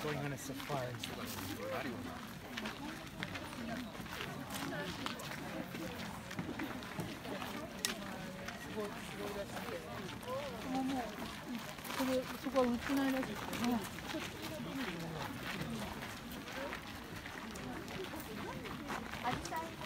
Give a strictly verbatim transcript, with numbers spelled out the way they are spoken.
going on a safari. もうそれそこは売ってないらしいですね。アジサイ